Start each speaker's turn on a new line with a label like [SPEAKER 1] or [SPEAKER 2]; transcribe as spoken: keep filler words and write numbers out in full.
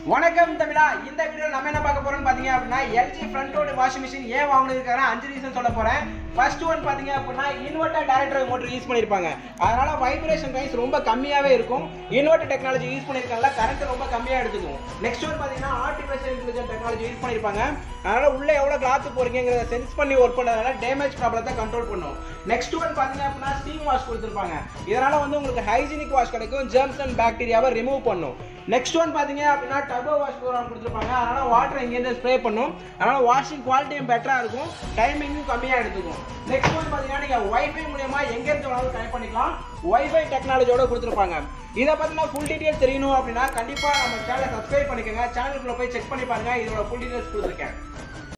[SPEAKER 1] வணக்கம் தமிழா. இந்த வீடியோல நம்ம என்ன பார்க்க போறோம்னு பாத்தீங்க அப்படின்னா LG front load washing machine ஏன் வாங்குனதுக்கான அஞ்சு ரீசன் சொல்ல போறேன். ஃபர்ஸ்ட் ஒன் பாத்தீங்க அப்படின்னா inverter direct drive motor use பண்ணிருப்பாங்க. அதனால வைப்ரேஷன் ரைஸ் ரொம்ப கம்மியாவே இருக்கும். இன்வெர்ட்டர் டெக்னாலஜி யூஸ் பண்ணிருக்காங்கல, கரண்ட் ரொம்ப கம்மியா எடுத்துக்கும். நெக்ஸ்ட் ஒன் பாத்தீங்கன்னா ஆர்டிஃபிஷியல் இன்டெலிஜென்ஸ் டெக்னாலஜி யூஸ் பண்ணிருப்பாங்க. அதனால உள்ள எவ்வளவு கிளாத் போறீங்கங்கறத சென்ஸ் பண்ணி வொர்க் பண்றதால டேமேஜ் ப்ராப்ளத்தை கண்ட்ரோல் பண்ணும். நெக்ஸ்ட் ஒன் பாத்தீங்க அப்படின்னா ஸ்டீம் வாஷ் கொடுத்திருப்பாங்க. இதனால வந்து உங்களுக்கு ஹைஜீனிக் வாஷ் கிடைக்கும், ஜெர்ம்ஸ் அண்ட் பாக்டீரியாவை ரிமூவ் பண்ணும். நெக்ஸ்ட் ஒன் பாத்தீங்க அப்படின்னா டர்போ வாஷ் ப்ரோக்ராம் கொடுத்திருப்பாங்க. அதனால வாட்டர் இங்க இருந்து ஸ்ப்ரே பண்ணும். அதனால வாஷிங் குவாலிட்டியும் பெட்டரா இருக்கும், டைமிங்கும் கம்மியா எடுத்துக்கும். நெக்ஸ்ட் ஒன் பாத்தீங்கன்னா நீங்க வைஃபை மூலமா எங்க இருந்து வேணாலும் கனெக்ட் பண்ணிக்கலாம். வைஃபை டெக்னாலஜியோட கொடுத்திருப்பாங்க. இதை பத்தின ஃபுல் டீடைல்ஸ் தெரியணும் அப்படின்னா கண்டிப்பா நம்ம சேனலை சப்ஸ்கிரைப் பண்ணிக்கோங்க. சேனலுக்குள்ள போய் செக் பண்ணி பாருங்க. இதோட ஃபுல் டீடைல்ஸ் கொடுத்திருக்கேன்.